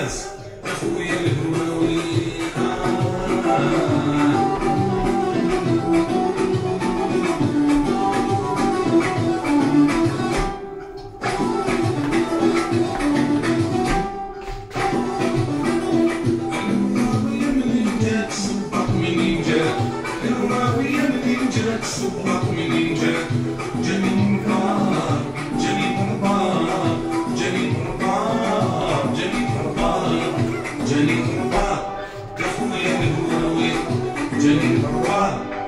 الناس اخويا الهواوي. صبك منين جاك جاني مربار جاني مربار جاني مربار جاني مربار جاني مربار يا خويا الهواوي جاني مربار.